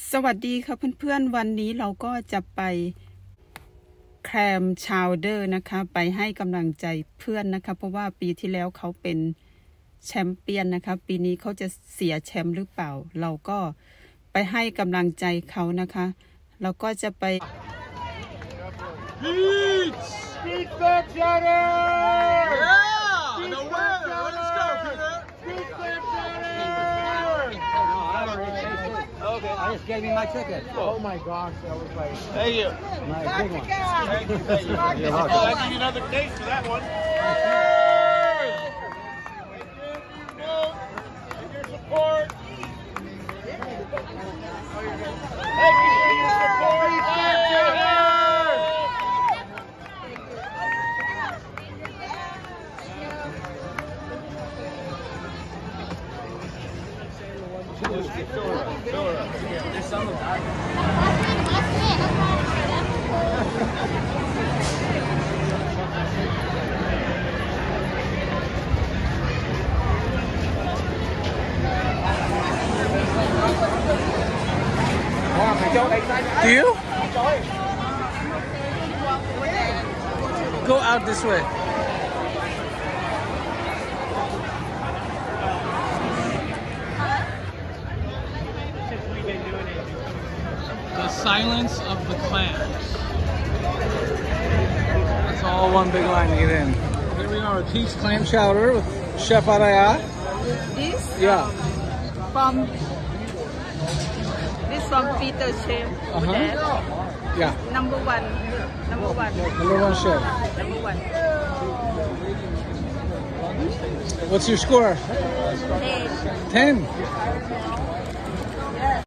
สวัสดีค่ะเพื่อนๆวันนี้เราก็จะไปแครมชาวเดอร์นะคะไปให้กำลังใจเพื่อนนะคะเพราะว่าปีที่แล้วเขาเป็นแชมเปี้ยนนะคะปีนี้เขาจะเสียแชมป์หรือเปล่าเราก็ไปให้กำลังใจเขานะคะเราก็จะไป Beat that chowder! Yeah! No way! Let's go, Peter! Beat that chowder! Okay. I just gave you my ticket. Oh my gosh, that was like... Thank you. My big one. Thank you, thank you. I'll give you another case for that one. Hey! Thank you, your support. Thank you for your support. Beat that chowder! There's some of that. Do you? Go out this way. The silence of the clams. That's all one big line to get in. Here we are, Pete's clam chowder with Chef Araya. this Yeah. from Peter Chef Yeah. number one Number one chef. number one What's your score? 10.